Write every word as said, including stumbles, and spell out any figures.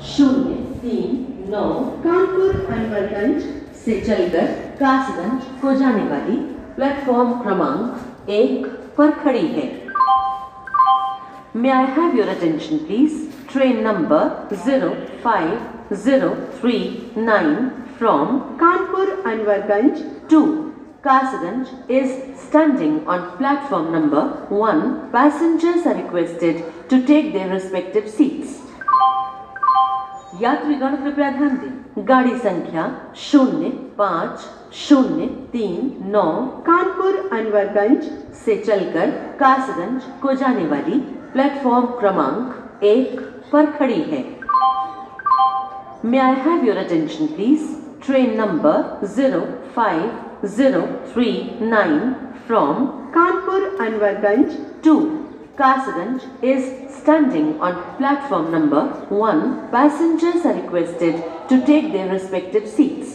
शून्य तीन नौ कानपुर अनवरगंज से चलकर कासगंज को जाने वाली प्लेटफॉर्म क्रमांक एक पर खड़ी है। May I have your attention please? Train number zero five zero three nine from Kanpur Anwarganj to Kasganj is standing on platform number one. Passengers are requested to take their respective seats. यात्रीगण कृपया ध्यान दें। गाड़ी संख्या शून्य पाँच शून्य तीन नौ कानपुर अनवरगंज से चलकर कासगंज को जाने वाली प्लेटफॉर्म क्रमांक एक पर खड़ी है। May I have your attention please? Train number zero five zero three nine from Kanpur Anwarganj to Kasganj is standing on platform number one. Passengers are requested to take their respective seats.